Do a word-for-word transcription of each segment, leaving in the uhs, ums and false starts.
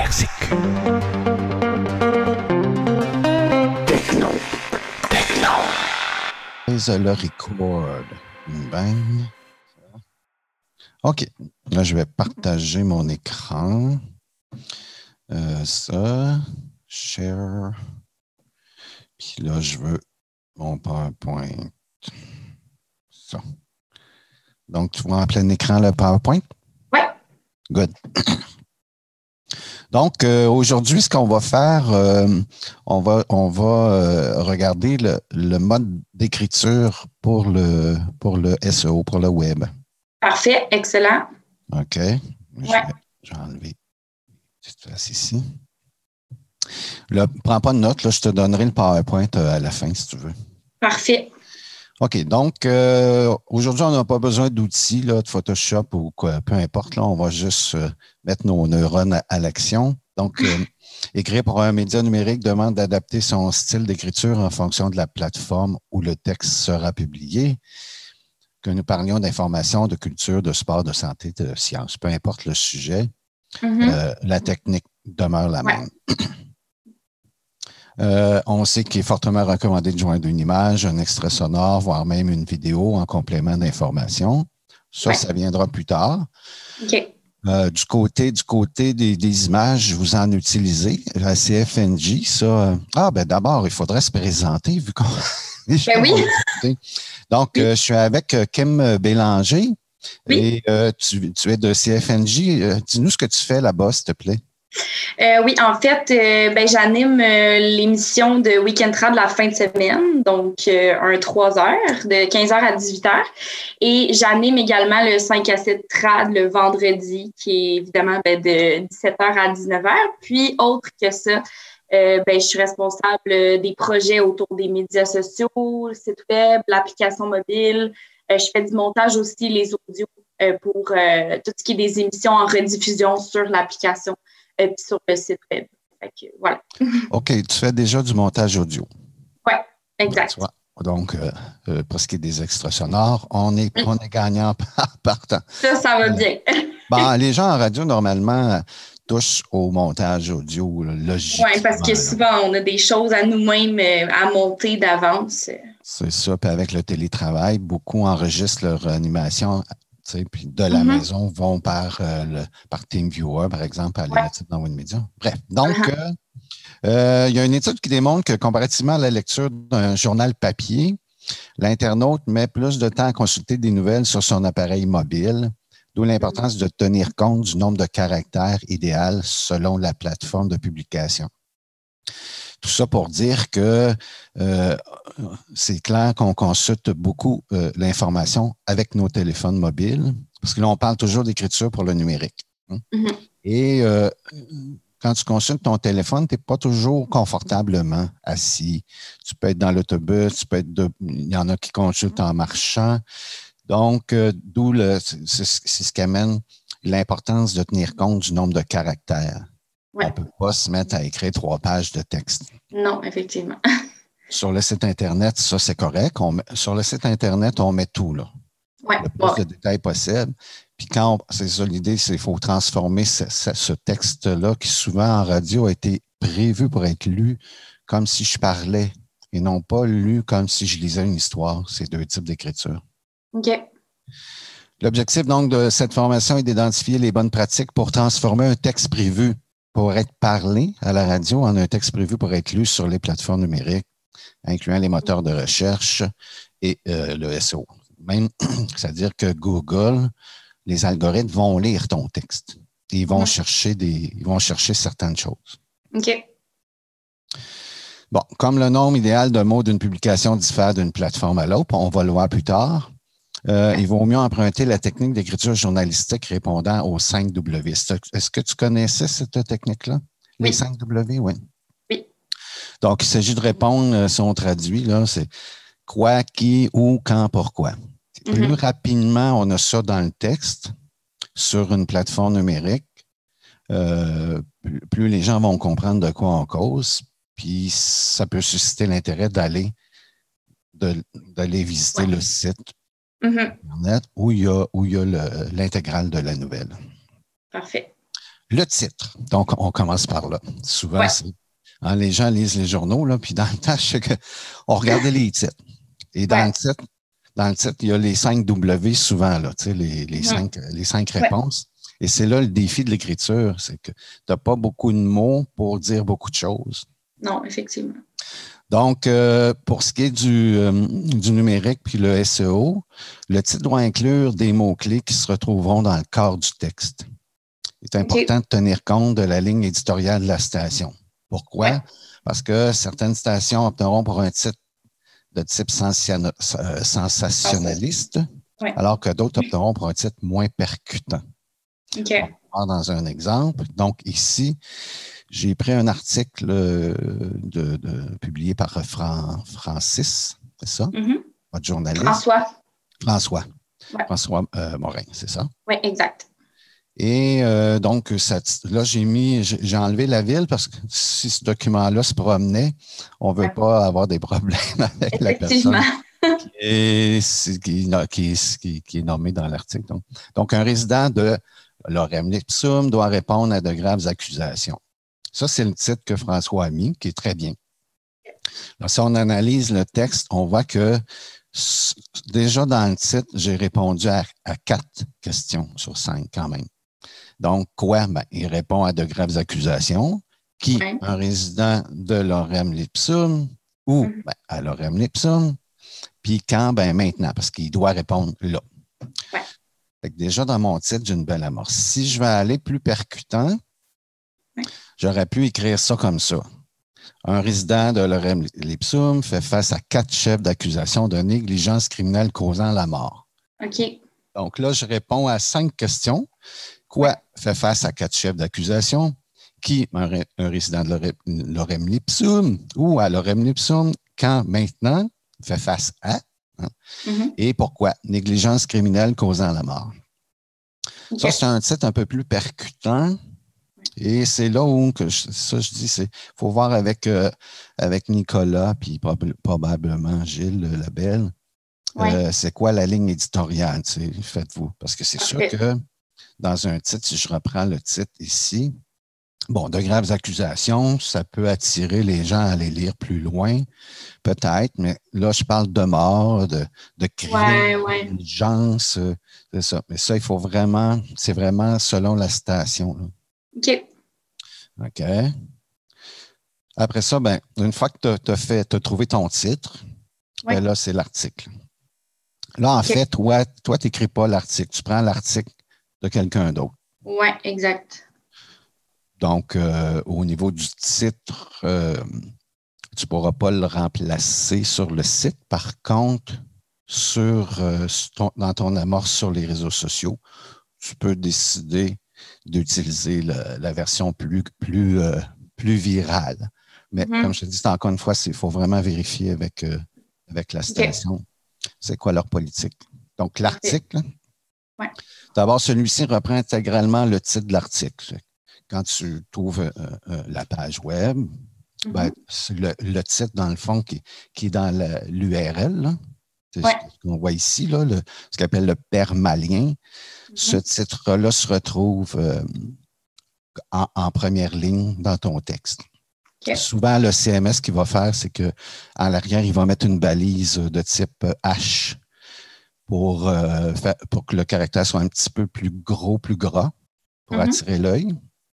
Classique. Techno. Techno. Le record. Ben. OK. Là, je vais partager mon écran. Euh, ça. Share. Puis là, je veux mon PowerPoint. Ça. Donc, tu vois en plein écran le PowerPoint? Oui. Good. Donc, euh, aujourd'hui, ce qu'on va faire, euh, on va, on va euh, regarder le, le mode d'écriture pour le, pour le S E O, pour le web. Parfait, excellent. OK. Je Ouais. vais, je vais enlever cette place ici. Là, prends pas de notes, là, je te donnerai le PowerPoint à la fin, si tu veux. Parfait. OK. Donc, euh, aujourd'hui, on n'a pas besoin d'outils là, de Photoshop ou quoi, peu importe. Là, on va juste euh, mettre nos neurones à, à l'action. Donc, euh, écrire pour un média numérique demande d'adapter son style d'écriture en fonction de la plateforme où le texte sera publié. Que nous parlions d'information, de culture, de sport, de santé, de sciences, peu importe le sujet, Mm-hmm. euh, la technique demeure la Ouais. même. Euh, on sait qu'il est fortement recommandé de joindre une image, un extrait sonore, voire même une vidéo en complément d'information. Ça, Ouais. ça viendra plus tard. OK. Euh, du côté, du côté des, des images, vous en utilisez. La C F N J, ça. Euh, ah, ben d'abord, il faudrait se présenter vu qu'on. Ben oui. Donc, Oui. euh, je suis avec euh, Kim Bélanger. Oui. Et euh, tu, tu es de C F N J. Euh, dis-nous ce que tu fais là-bas, s'il te plaît. Euh, oui, en fait, euh, ben, j'anime euh, l'émission de Week-end Trad la fin de semaine, donc euh, un trois heures, de quinze heures à dix-huit heures. Et j'anime également le cinq à sept Trad le vendredi, qui est évidemment ben, de dix-sept heures à dix-neuf heures. Puis, autre que ça, euh, ben, je suis responsable des projets autour des médias sociaux, le site web, l'application mobile. Euh, je fais du montage aussi, les audios, euh, pour euh, tout ce qui est des émissions en rediffusion sur l'application. Et puis sur le site web. Fait que, voilà. OK, tu fais déjà du montage audio. Oui, exact. Ben, donc, euh, euh, pour ce qui est des extraits sonores, on est, Oui. on est gagnant par, par temps. Ça, ça va bien. Ben, les gens en radio, normalement, touchent au montage audio, logiquement. Oui, parce que souvent, on a des choses à nous-mêmes euh, à monter d'avance. C'est ça. Puis avec le télétravail, beaucoup enregistrent leur animation. Puis de la Mm-hmm. maison vont par, euh, le, par TeamViewer, par exemple, à les Ouais. mettre dans Winmedia. Bref, donc, il Uh-huh. euh, euh, y a une étude qui démontre que comparativement à la lecture d'un journal papier, l'internaute met plus de temps à consulter des nouvelles sur son appareil mobile, d'où l'importance de tenir compte du nombre de caractères idéal selon la plateforme de publication. Tout ça pour dire que euh, c'est clair qu'on consulte beaucoup euh, l'information avec nos téléphones mobiles, parce que là, on parle toujours d'écriture pour le numérique. Hein? Mm-hmm. Et euh, quand tu consultes ton téléphone, tu n'es pas toujours confortablement assis. Tu peux être dans l'autobus, tu peux être de, il y en a qui consultent en marchant. Donc, euh, d'où le, c'est, c'est ce qui amène l'importance de tenir compte du nombre de caractères. Ouais. On ne peut pas se mettre à écrire trois pages de texte. Non, effectivement. Sur le site Internet, ça, c'est correct. On met, sur le site Internet, on met tout, là. Ouais. Le plus Ouais. de détails possible. Puis quand on, c'est ça l'idée, c'est qu'il faut transformer ce, ce, ce texte-là qui souvent en radio a été prévu pour être lu comme si je parlais et non pas lu comme si je lisais une histoire. C'est deux types d'écriture. OK. L'objectif donc de cette formation est d'identifier les bonnes pratiques pour transformer un texte prévu pour être parlé à la radio en un texte prévu pour être lu sur les plateformes numériques, incluant les moteurs de recherche et euh, le S E O. Même, c'est-à-dire que Google, les algorithmes vont lire ton texte. Et ils vont Mm-hmm. chercher des, ils vont chercher certaines choses. OK. Bon, comme le nombre idéal de mots d'une publication diffère d'une plateforme à l'autre, on va le voir plus tard. Euh, il vaut mieux emprunter la technique d'écriture journalistique répondant aux cinq W. Est-ce que tu connaissais cette technique-là? Les Oui. cinq W, oui. Oui. Donc, il s'agit de répondre, si on traduit, là, c'est quoi, qui, où, quand, pourquoi. Mm-hmm. Plus rapidement on a ça dans le texte sur une plateforme numérique, euh, plus, plus les gens vont comprendre de quoi on cause, puis ça peut susciter l'intérêt d'aller, de, d'aller visiter ouais. le site Mm-hmm. Internet où il y a, où il y a le, l'intégrale de la nouvelle. Parfait. Le titre. Donc, on commence par là. Souvent, Ouais. c'est, hein, les gens lisent les journaux, là, puis dans le temps, je sais qu'on regardait les titres. Et dans Ouais. le titre, dans le titre, il y a les cinq W souvent, là, tu sais, les, les, Mhm. cinq, les cinq Ouais. réponses. Et c'est là le défi de l'écriture, c'est que tu n'as pas beaucoup de mots pour dire beaucoup de choses. Non, effectivement. Donc, euh, pour ce qui est du, euh, du numérique puis le S E O, le titre doit inclure des mots-clés qui se retrouveront dans le corps du texte. Il est important OK. de tenir compte de la ligne éditoriale de la station. Pourquoi? Ouais. Parce que certaines stations opteront pour un titre de type sensationa- euh, sensationnaliste, Ouais. alors que d'autres opteront pour un titre moins percutant. OK. On va voir dans un exemple. Donc, ici, j'ai pris un article euh, de, de, publié par Fran, Francis, c'est ça? Mhm. Votre journaliste? François. François. Ouais. François euh, Morin, c'est ça? Oui, exact. Et euh, donc, ça, là, j'ai mis, j'ai j'ai enlevé la ville parce que si ce document-là se promenait, on ne veut Ouais. pas avoir des problèmes avec la Effectivement. personne qui est, qui, qui, qui, qui est nommée dans l'article. Donc, donc, un résident de Lorem Ipsum doit répondre à de graves accusations. Ça, c'est le titre que François a mis, qui est très bien. Là, si on analyse le texte, on voit que s- déjà dans le titre, j'ai répondu à, à quatre questions sur cinq quand même. Donc, quoi? Ben, il répond à de graves accusations. Qui? Ouais. Un résident de Lorem Ipsum ou Mhm. ben, à Lorem Ipsum. Puis quand? Ben maintenant, parce qu'il doit répondre là. Ouais. Fait que déjà, dans mon titre, j'ai une belle amorce. Si je vais aller plus percutant, Ouais. j'aurais pu écrire ça comme ça. Un résident de Lorem Ipsum fait face à quatre chefs d'accusation de négligence criminelle causant la mort. OK. Donc là, je réponds à cinq questions. Quoi? Ouais. Fait face à quatre chefs d'accusation? Qui? Un, ré- un résident de Lorem, Lorem Ipsum ou à Lorem Ipsum? Quand? Maintenant? Fait face à? Hein? Mhm. Et pourquoi? Négligence criminelle causant la mort. OK. Ça, c'est un titre un peu plus percutant. Et c'est là où que je, ça, je dis, c'est faut voir avec, euh, avec Nicolas, puis prob- probablement Gilles Labelle, Ouais. euh, c'est quoi la ligne éditoriale, tu sais, faites-vous. Parce que c'est sûr Parfait. que dans un titre, si je reprends le titre ici, bon, de graves accusations, ça peut attirer les gens à aller lire plus loin, peut-être, mais là, je parle de mort, de, de crime, Ouais, ouais. d'urgence, euh, c'est ça. Mais ça, il faut vraiment, c'est vraiment selon la station, là. OK. OK. Après ça, ben, une fois que tu as fait, tu as trouvé ton titre, Ouais. ben là, c'est l'article. Là, en OK. fait, toi, toi, tu n'écris pas l'article. Tu prends l'article de quelqu'un d'autre. Ouais, exact. Donc, euh, au niveau du titre, euh, tu ne pourras pas le remplacer sur le site. Par contre, sur, euh, sur ton- dans ton amorce sur les réseaux sociaux, tu peux décider d'utiliser le- la version plus, plus, euh, plus virale. Mais Mhm. comme je te dis, c'est encore une fois, il faut vraiment vérifier avec, euh, avec la station c'est quoi leur politique. Donc, l'article, Ouais. d'abord, celui-ci reprend intégralement le titre de l'article. Quand tu trouves euh, euh, la page web, Mhm. ben, c'est le, le titre, dans le fond, qui, qui est dans l'U R L, là. C'est Ouais. ce qu'on voit ici, là, le- ce qu'on appelle le permalien. Mhm. Ce titre-là se retrouve euh, en, en première ligne dans ton texte. OK. Souvent, le C M S qu'il va faire, c'est qu'en l'arrière, il va mettre une balise de type H pour, euh, faire- pour que le caractère soit un petit peu plus gros, plus gras, pour Mhm. attirer l'œil.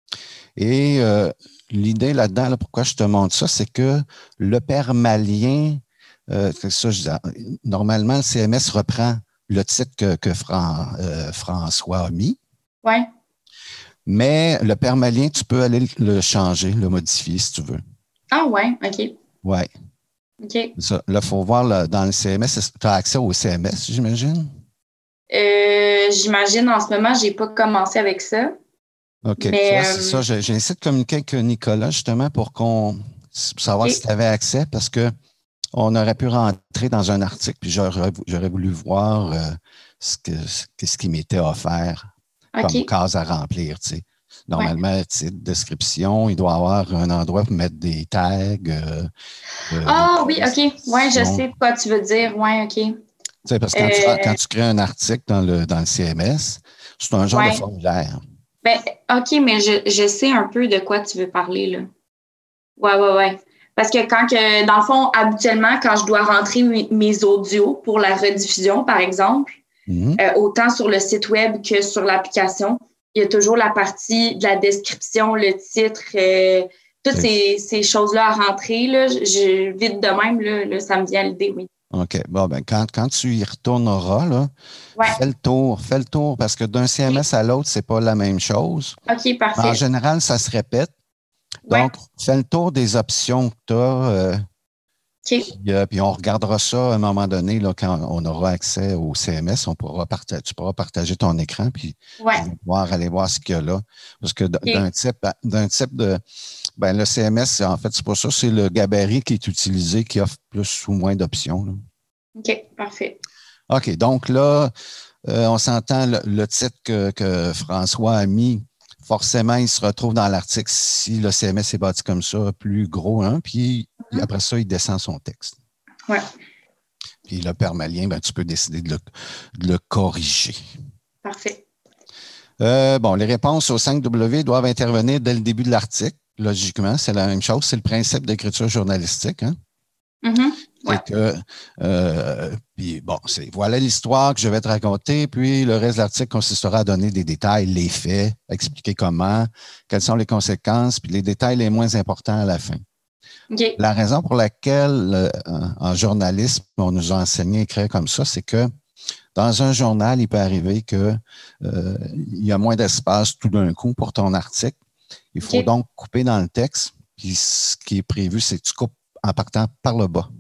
Et euh, l'idée là-dedans, là, pourquoi je te montre ça, c'est que le permalien, euh, c'est ça, je disais, normalement, le C M S reprend le titre que, que Fran- euh, François a mis, Ouais. mais le permalien, tu peux aller le changer, le modifier si tu veux. Ah, ouais. OK. Ouais. OK. C'est ça. Là, il faut voir là, dans le C M S. Tu as accès au C M S, j'imagine? Euh, j'imagine en ce moment, j'ai pas commencé avec ça. OK. Mais, Tu vois, c'est euh, ça. J'ai, j'ai essayé de communiquer avec Nicolas, justement, pour qu'on pour savoir OK. si tu avais accès, parce que on aurait pu rentrer dans un article, puis j'aurais, j'aurais voulu voir euh, ce, que, ce qui m'était offert comme OK. case à remplir, tu sais. Ouais. Normalement, titre, description, il doit y avoir un endroit pour mettre des tags. euh, euh, Ah, des oui, OK. Ouais, je descriptions. sais quoi tu veux dire. Ouais, OK. Tu sais, parce que quand, tu, Euh, quand tu crées un article dans le, dans le C M S, c'est un genre de ouais. formulaire. Ben, OK, mais je, je sais un peu de quoi tu veux parler, là. Ouais, ouais, ouais. Parce que quand que, dans le fond, habituellement, quand je dois rentrer mes, mes audios pour la rediffusion, par exemple, Mhm. euh, autant sur le site web que sur l'application, il y a toujours la partie de la description, le titre, euh, toutes C'est- ces, ces choses-là à rentrer, là, je, je- vite de même, là, là, ça me vient à l'idée, oui. OK. Bon, ben, quand, quand tu y retourneras, là, Ouais. fais le tour, fais le tour, parce que d'un C M S à l'autre, c'est pas la même chose. OK, parfait. En général, ça se répète. Ouais. Donc, fais le tour des options que tu as. OK. Puis, euh, puis on regardera ça à un moment donné, là, quand on aura accès au C M S, on pourra partager, tu pourras partager ton écran, puis Ouais. tu vas pouvoir aller voir ce qu'il y a là. Parce que d- OK. d'un type, à- d'un type de. Ben, le C M S, en fait, c'est pas ça, c'est le gabarit qui est utilisé qui offre plus ou moins d'options, là. OK, parfait. OK, donc là, euh, on s'entend le, le titre que, que François a mis. Forcément, il se retrouve dans l'article si le C M S est bâti comme ça, plus gros, hein, puis Mhm. après ça, il descend son texte. Ouais, Puis le permalien, ben, tu peux décider de le, de le corriger. parfait. Euh, bon, les réponses au cinq W doivent intervenir dès le début de l'article. Logiquement, c'est la même chose. C'est le principe d'écriture journalistique, hein? Mhm. C'est Ouais. que, euh, puis bon, c'est voilà l'histoire que je vais te raconter, puis le reste de l'article consistera à donner des détails, les faits, expliquer comment, quelles sont les conséquences, puis les détails les moins importants à la fin. OK. La raison pour laquelle, euh, en journalisme, on nous a enseigné à écrire comme ça, c'est que dans un journal, il peut arriver que euh, il y a moins d'espace tout d'un coup pour ton article. Il faut OK. donc couper dans le texte, puis ce qui est prévu, c'est que tu coupes en partant par le bas.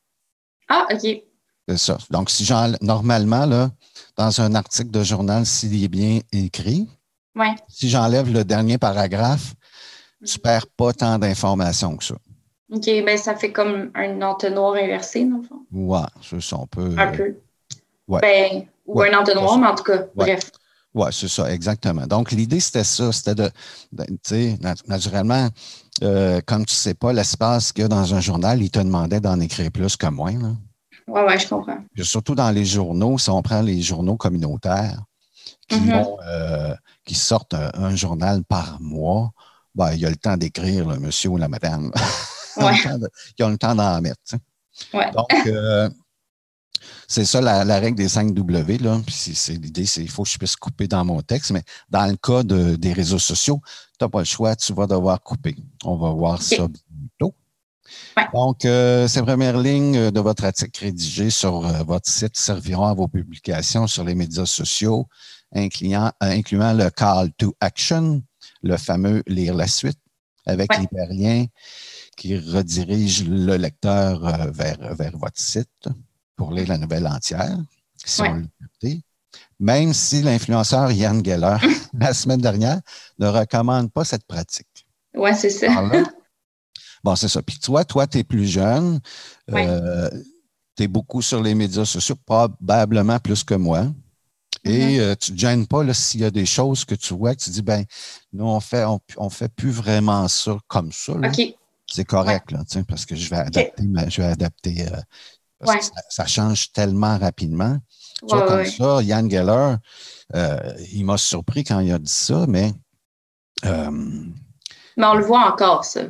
Ah, OK. C'est ça. Donc, si j'enlève, normalement, là, dans un article de journal, s'il est bien écrit, Ouais. si j'enlève le dernier paragraphe, tu ne perds pas tant d'informations que ça. OK, ben ça fait comme un entonnoir inversé, dans le fond. Ouais, c'est ça, on peut. Un euh, peu. ouais. Ben, ou Ouais, un entonnoir, c'est ça. mais en tout cas, Ouais. bref. Oui, c'est ça, exactement. Donc, l'idée, c'était ça. C'était de, de tu sais, nat- naturellement, euh, comme tu ne sais pas l'espace qu'il y a dans un journal, il te demandait d'en écrire plus que moins, là. Ouais, ouais, je comprends. Puis surtout dans les journaux, si on prend les journaux communautaires qui, Mhm. ont, euh, qui sortent un, un journal par mois, ben, il y a le temps d'écrire, le monsieur ou la madame. Ils ont Ouais. le temps de- ils ont le temps d'en mettre, tu sais. Ouais. Donc, euh, c'est ça la, la règle des cinq W. Là. Puis c'est, c'est, l'idée, c'est qu'il faut que je puisse couper dans mon texte, mais dans le cas de, des réseaux sociaux, tu n'as pas le choix, tu vas devoir couper. On va voir OK. ça bientôt. Ouais. Donc, euh, ces premières lignes de votre article rédigé sur euh, votre site serviront à vos publications sur les médias sociaux, incluant, incluant le call to action, le fameux lire la suite, avec Ouais. l'hyperlien qui redirige le lecteur euh, vers, vers votre site pour lire la nouvelle entière, si Ouais. on l'a capté. Même si l'influenceur Yann Geller, la semaine dernière, ne recommande pas cette pratique. Ouais, c'est ça. Alors là, bon, c'est ça. Puis toi, toi, tu es plus jeune, Ouais. euh, tu es beaucoup sur les médias sociaux, probablement plus que moi. Et Mhm. euh, tu ne te gênes pas là, s'il y a des choses que tu vois, que tu dis, ben, nous, on fait, on, on fait plus vraiment ça comme ça, là. OK. C'est correct, là, tu sais, parce que je vais adapter, ma- je vais adapter euh, parce Ouais. que ça, ça change tellement rapidement. Tu Ouais, vois, comme ouais. ça, Yann Geller, euh, il m'a surpris quand il a dit ça, mais euh, Mais on le voit encore, ça.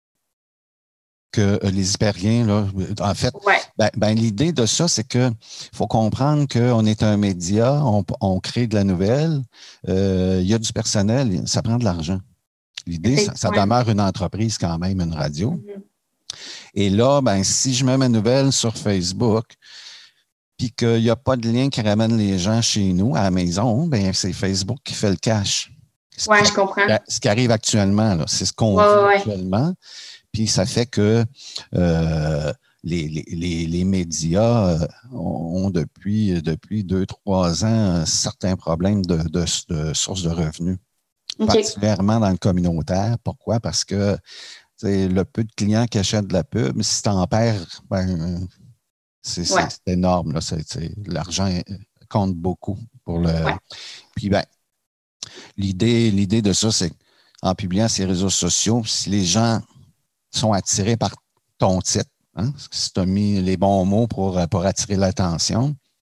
que euh, les hyperliens, là, en fait, Ouais. ben, ben, l'idée de ça, c'est que faut comprendre qu'on est un média, on, on crée de la nouvelle, euh, il y a du personnel, ça prend de l'argent. L'idée, ça, ça Ouais. demeure une entreprise quand même, une radio. Mhm. Et là, ben, si je mets ma nouvelle sur Facebook, puis qu'il n'y a pas de lien qui ramène les gens chez nous, à la maison, ben, c'est Facebook qui fait le cash. Ce Ouais, qui, je comprends. ce qui arrive actuellement, là, c'est ce qu'on Ouais, vit ouais, ouais. actuellement. Puis ça fait que euh, les, les, les, les médias euh, ont depuis, depuis deux, trois ans certains problèmes de, de, de source de revenus, OK. particulièrement dans le communautaire. Pourquoi? Parce que c'est le peu de clients qui achètent de la pub, si tu en perds, ben, c'est, Ouais. c'est, c'est énorme. Là. C'est, c'est, l'argent compte beaucoup pour le. Ouais. Puis ben, l'idée, l'idée de ça, c'est en publiant ces réseaux sociaux, si les gens sont attirés par ton titre, hein, si tu as mis les bons mots pour, pour attirer l'attention,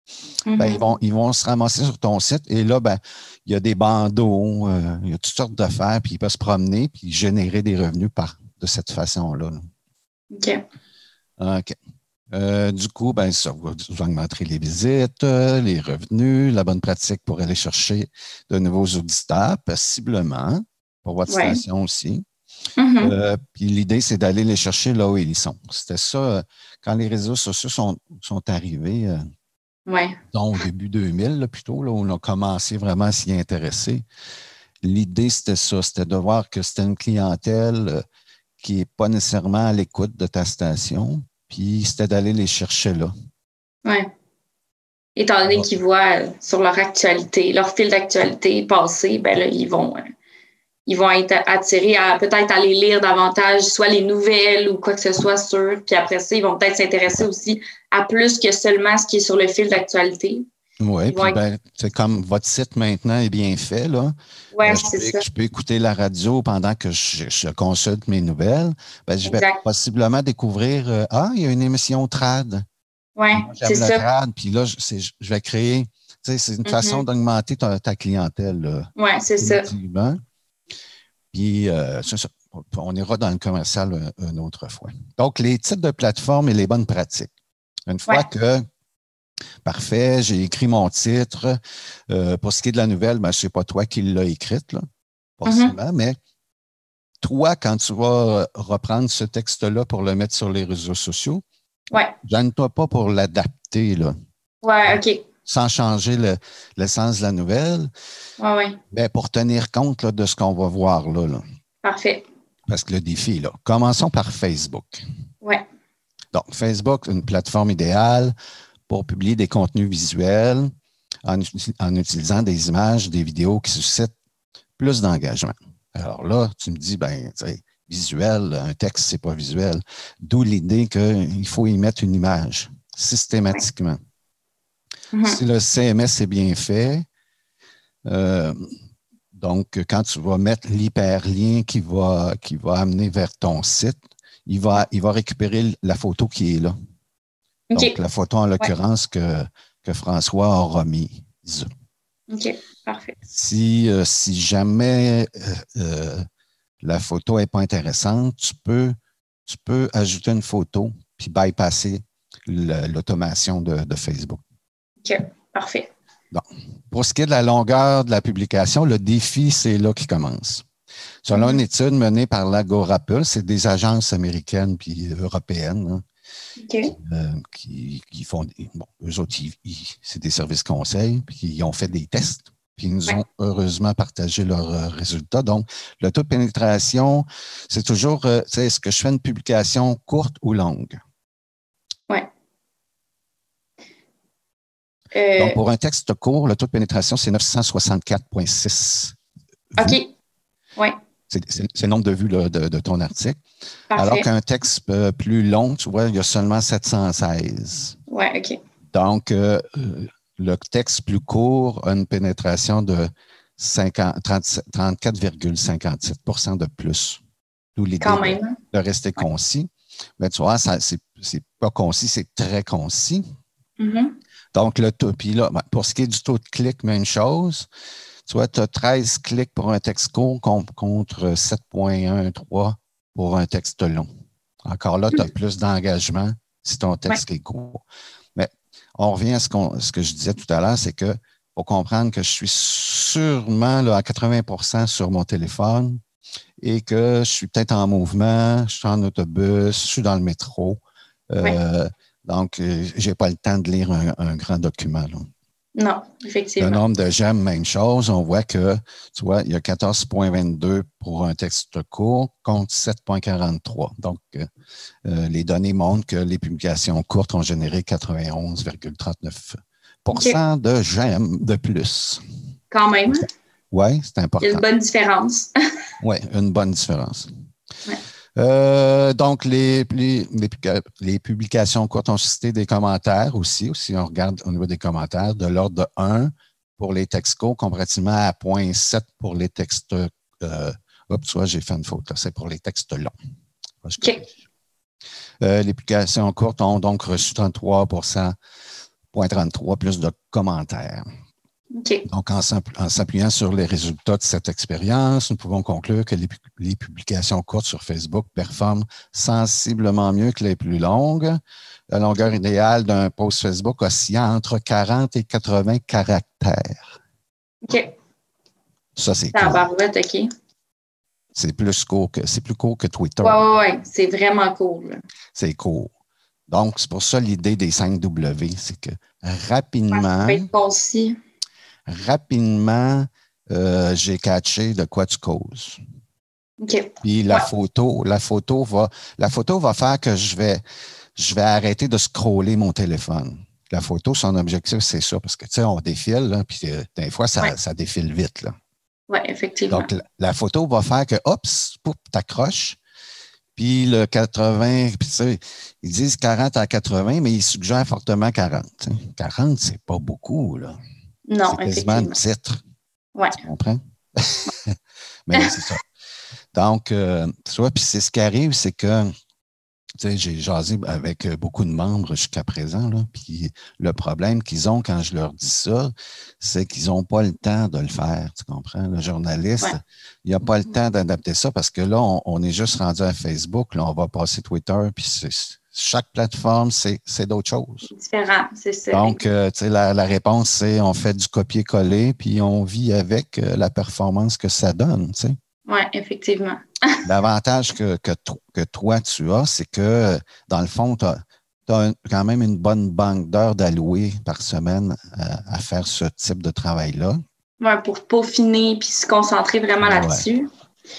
Mm-hmm. Ben, ils, vont, ils vont se ramasser sur ton site et là, ben, il y a des bandeaux, euh, il y a toutes sortes d'affaires, puis ils peuvent se promener puis générer des revenus par, de cette façon-là. Là. OK. OK. Euh, du coup, ben, ça va vous augmenter les visites, euh, les revenus, la bonne pratique pour aller chercher de nouveaux auditeurs, possiblement, pour votre Ouais. station aussi. Mm-hmm. Euh, puis l'idée, c'est d'aller les chercher là où ils sont. C'était ça, euh, quand les réseaux sociaux sont, sont arrivés, euh, Ouais. donc au début deux mille, là, plutôt, là, où on a commencé vraiment à s'y intéresser. L'idée, c'était ça, c'était de voir que c'était une clientèle euh, qui n'est pas nécessairement à l'écoute de ta station, puis c'était d'aller les chercher là. Ouais. Étant donné Ouais. qu'ils voient euh, sur leur actualité, leur fil d'actualité passer, ben là, ils vont, euh, ils vont être attirés à peut-être aller lire davantage, soit les nouvelles ou quoi que ce soit sur. Puis après ça, ils vont peut-être s'intéresser aussi à plus que seulement ce qui est sur le fil d'actualité. Oui, puis être... ben, c'est comme votre site maintenant est bien fait, là. Ouais, euh, c'est je, ça. peux, je peux écouter la radio pendant que je, je consulte mes nouvelles. Ben, je vais Exact. possiblement découvrir euh, ah, il y a une émission trad. Ouais, Moi, c'est j'aime le ça. trad, puis là, je, c'est- je vais créer. Tu sais, c'est une Mm-hmm. façon d'augmenter ta, ta clientèle, là, Ouais, c'est ça. définitivement. Puis, euh, c'est ça. On ira dans le commercial une, une autre fois. Donc, les types de plateformes et les bonnes pratiques. Une fois Ouais. que parfait, j'ai écrit mon titre. Euh, pour ce qui est de la nouvelle, ben, ce n'est pas toi qui l'as écrite, là, forcément, mm-hmm. mais toi, quand tu vas reprendre ce texte-là pour le mettre sur les réseaux sociaux, ouais. gêne-toi pas pour l'adapter, là. Ouais, OK. Sans changer le, le sens de la nouvelle. Ouais, ouais. Mais pour tenir compte là, de ce qu'on va voir là, là. Parfait. Parce que le défi, là. Commençons par Facebook. Ouais. Donc, Facebook, une plateforme idéale pour publier des contenus visuels en, en utilisant des images, des vidéos qui suscitent plus d'engagement. Alors là, tu me dis, ben, tu sais, visuel, un texte, c'est pas visuel. D'où l'idée qu'il faut y mettre une image systématiquement. Ouais. Mm-hmm. Si le C M S est bien fait, euh, donc quand tu vas mettre l'hyperlien qui va, qui va amener vers ton site, il va, il va récupérer la photo qui est là. Okay. Donc, la photo, en l'occurrence, ouais. que, que François aura mise. OK, parfait. Si, euh, si jamais euh, euh, la photo n'est pas intéressante, tu peux, tu peux ajouter une photo puis bypasser l'automation de, de Facebook. OK, parfait. Bon. Pour ce qui est de la longueur de la publication, le défi, c'est là qui commence. Selon mm-hmm. une étude menée par l'Agora Pulse, c'est des agences américaines puis européennes, hein, okay. euh, qui, qui font des, bon, eux autres, ils, ils, c'est des services conseils, puis ils ont fait des tests, puis ils nous ouais. ont heureusement partagé leurs euh, résultats. Donc, le taux de pénétration, c'est toujours, euh, tu sais, est-ce que je fais une publication courte ou longue? Oui. Euh, Donc, pour un texte court, le taux de pénétration, c'est neuf cent soixante-quatre virgule six. OK. Oui. C'est, c'est, c'est le nombre de vues là, de, de ton article. Parfait. Alors qu'un texte euh, plus long, tu vois, il y a seulement sept cent seize. Oui, OK. Donc, euh, le texte plus court a une pénétration de trente-quatre virgule cinquante-sept pour cent de plus. D'où l'idée Quand même. de, de rester ouais. concis. Mais tu vois, ça, c'est, c'est pas concis, c'est très concis. Mm-hmm. Donc, le taux, puis là, pour ce qui est du taux de clic, même chose. Tu vois, tu as treize clics pour un texte court contre sept virgule treize pour un texte long. Encore là, tu as plus d'engagement si ton texte ouais. est court. Mais on revient à ce, qu'on, ce que je disais tout à l'heure, c'est que faut comprendre que je suis sûrement là, à quatre-vingts pour cent sur mon téléphone et que je suis peut-être en mouvement, je suis en autobus, je suis dans le métro. Euh, ouais. Donc, je n'ai pas le temps de lire un, un grand document. Là. Non, effectivement. Le nombre de j'aime, même chose. On voit que, tu vois, il y a quatorze virgule vingt-deux pour un texte court contre sept virgule quarante-trois. Donc, euh, les données montrent que les publications courtes ont généré quatre-vingt-onze virgule trente-neuf pour cent okay. de j'aime de plus. Quand même. Oui, c'est important. Il y a une bonne différence. Oui, une bonne différence. Ouais. Euh, donc, les, les, les publications courtes ont suscité des commentaires aussi. Si on regarde au niveau des commentaires, de l'ordre de un pour les textes courts, comparativement à zéro virgule sept pour les textes. Euh, hop, tu vois, j'ai fait une faute. Là, c'est pour les textes longs. OK. Euh, les publications courtes ont donc reçu trente-trois pour cent Point trente-trois, plus de commentaires. OK. Donc, en s'appuyant sur les résultats de cette expérience, nous pouvons conclure que les, les publications courtes sur Facebook performent sensiblement mieux que les plus longues. La longueur idéale d'un post Facebook oscillant entre quarante et quatre-vingts caractères. OK. Ça, c'est Ah, cool. barouette, OK. C'est plus court que, c'est plus court que Twitter. Oui, oui, oui. C'est vraiment cool. C'est court. Donc, c'est pour ça l'idée des cinq W, c'est que rapidement, Ouais, être concis. rapidement, euh, j'ai catché de quoi tu causes. OK. Puis la Ouais. photo, la photo va, la photo va faire que je vais, je vais arrêter de scroller mon téléphone. La photo, son objectif, c'est ça, parce que tu sais, on défile, là, puis euh, des fois, ça, Ouais. ça défile vite, là. Oui, effectivement. Donc, la, la photo va faire que, hop, t'accroches. Puis le quatre-vingts, puis tu sais, ils disent quarante à quatre-vingts, mais ils suggèrent fortement quarante. T'sais. quarante, c'est pas beaucoup, là. Non, C'est quasiment un effectivement. titre. Ouais. Tu comprends? Mais c'est ça. Donc, euh, tu vois, puis c'est ce qui arrive, c'est que, tu sais, j'ai jasé avec beaucoup de membres jusqu'à présent, là, puis le problème qu'ils ont quand je leur dis ça, c'est qu'ils n'ont pas le temps de le faire, tu comprends? Le journaliste, Ouais. il n'a pas le temps d'adapter ça parce que là, on, on est juste rendu à Facebook, là, on va passer Twitter, puis c'est, chaque plateforme, c'est, c'est d'autres choses. C'est différent, c'est ça. Donc, euh, tu sais, la, la réponse, c'est on fait du copier-coller, puis on vit avec euh, la performance que ça donne, tu sais. Oui, effectivement. L'avantage que, que, que toi, tu as, c'est que, dans le fond, tu as quand même une bonne banque d'heures d'allouer par semaine à, à faire ce type de travail-là. Oui, pour peaufiner puis se concentrer vraiment Ouais. là-dessus.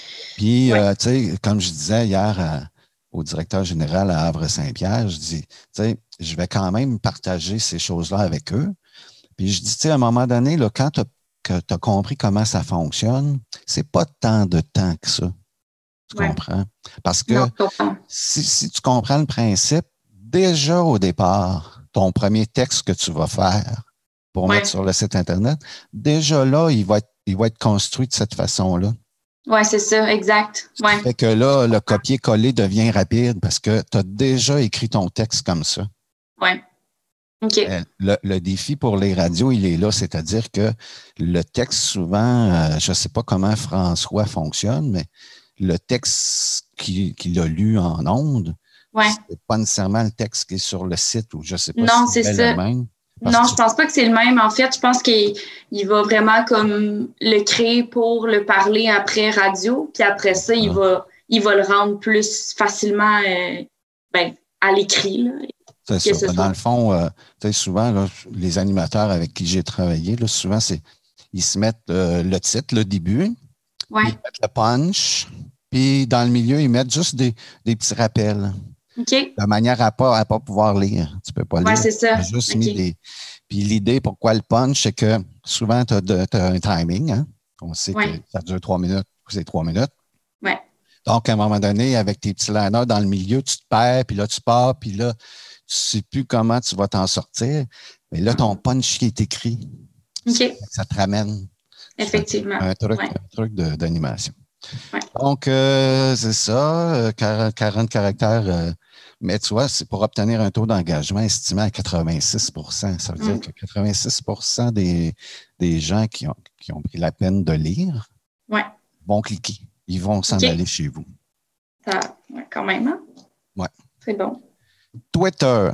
Puis, Ouais. euh, tu sais, comme je disais hier à, au directeur général à Havre-Saint-Pierre, je dis, tu sais, je vais quand même partager ces choses-là avec eux. Puis je dis, tu sais, à un moment donné, là, quand tu as que tu as compris comment ça fonctionne, c'est pas tant de temps que ça. Tu Ouais. comprends? Parce que Non, je comprends. si, si tu comprends le principe, déjà au départ, ton premier texte que tu vas faire pour Ouais. mettre sur le site Internet, déjà là, il va être, il va être construit de cette façon-là. Oui, c'est ça, exact. Ce qui Ouais. fait que là, le copier-coller devient rapide parce que tu as déjà écrit ton texte comme ça. Oui. OK. Le, le défi pour les radios, il est là, c'est-à-dire que le texte, souvent, euh, je ne sais pas comment François fonctionne, mais le texte qu'il, qu'il a lu en ondes, Ouais. c'est pas nécessairement le texte qui est sur le site ou je ne sais pas Non, si c'est c'est ça. le même. Parce Non, que- je pense pas que c'est le même. En fait, je pense qu'il il va vraiment comme le créer pour le parler après radio, puis après ça, il Ah. va il va le rendre plus facilement euh, ben, à l'écrit. Là. C'est que ça. ce Ben, soit- Dans le fond, euh, tu sais, souvent, là, les animateurs avec qui j'ai travaillé, là, souvent, c'est ils se mettent euh, le titre, le début, Ouais. ils mettent le punch, puis dans le milieu, ils mettent juste des, des petits rappels, OK. de manière à pas, à pas pouvoir lire. Tu peux pas Ouais, lire. c'est ça. T'as juste OK. mis des. Puis l'idée, pourquoi le punch, c'est que souvent, tu as un timing. Hein? On sait Ouais. que ça dure trois minutes, c'est trois minutes. Ouais. Donc, à un moment donné, avec tes petits liners dans le milieu, tu te perds, puis là, tu pars, puis là, tu ne sais plus comment tu vas t'en sortir. Mais là, ton punch qui est écrit, OK. ça te ramène Effectivement. un truc, Ouais. un truc de- d'animation. Ouais. Donc, euh, c'est ça, euh, quarante, quarante caractères. euh, mais tu vois, c'est pour obtenir un taux d'engagement estimé à quatre-vingt-six pour cent. Ça veut Mm. dire que quatre-vingt-six pour cent des, des gens qui ont, qui ont pris la peine de lire Ouais. vont cliquer. Ils vont s'en OK. aller chez vous. Ça, ouais, quand même. Hein? Ouais. C'est bon. Twitter.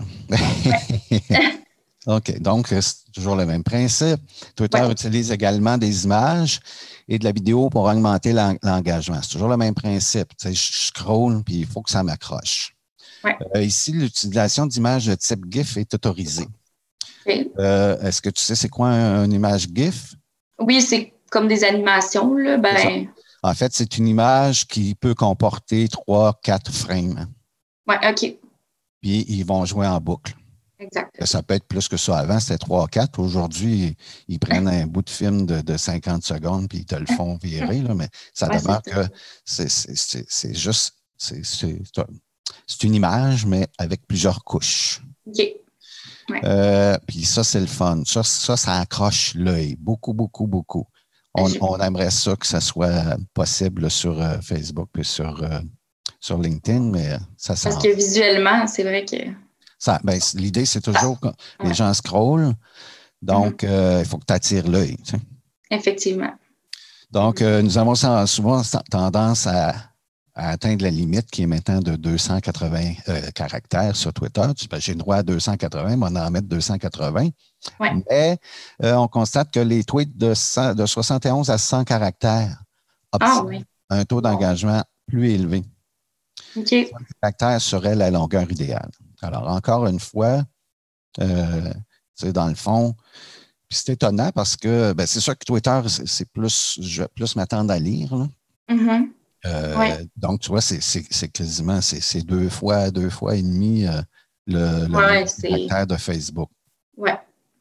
OK. Donc, euh, c'est toujours le même principe. Twitter Ouais. utilise également des images et de la vidéo pour augmenter l'en- l'engagement. C'est toujours le même principe. Tu sais, je scroll, puis il faut que ça m'accroche. Ouais. Euh, ici, l'utilisation d'images de type GIF est autorisée. OK. Euh, est-ce que tu sais c'est quoi un- une image GIF? Oui, c'est comme des animations. Là. Ben, En fait, c'est une image qui peut comporter trois, quatre frames. ouais, OK. Puis, ils vont jouer en boucle. Exact. Ça peut être plus que ça. Avant, c'était trois, quatre. Aujourd'hui, ils prennent un bout de film de, de cinquante secondes puis ils te le font virer. Là, mais ça Ouais, demeure c'est que c'est, c'est, c'est, c'est juste... C'est, c'est, c'est un- c'est une image, mais avec plusieurs couches. OK. Euh, puis ça, c'est le fun. Ça, ça, ça accroche l'œil. Beaucoup, beaucoup, beaucoup. On, Je- on aimerait ça que ça soit possible sur euh, Facebook et sur, euh, sur LinkedIn, mais ça s'en Parce que visuellement, c'est vrai que. Ça, ben, l'idée, c'est toujours que Ouais. les gens scrollent. Donc, Mhm. euh, il faut que tu attires l'œil. Tu sais. Effectivement. Donc, euh, nous avons souvent tendance à, à atteindre la limite qui est maintenant de deux cent quatre-vingts euh, caractères sur Twitter. Tu dis, j'ai le droit à deux cent quatre-vingts, mais on en mettre deux cent quatre-vingts. Ouais. Mais euh, on constate que les tweets de, cent, de soixante et onze à cent caractères obtiennent Ah oui. un taux d'engagement plus élevé. OK. cent caractères serait la longueur idéale. Alors, encore une fois, euh, dans le fond, puis c'est étonnant parce que ben, c'est sûr que Twitter, c'est, c'est plus, je vais plus m'attendre à lire. Là. Mm-hmm. Euh, Ouais. Donc, tu vois, c'est, c'est, c'est quasiment c'est, c'est deux fois, deux fois et demi euh, le, le Ouais, nombre c'est... de caractères de Facebook. Ouais.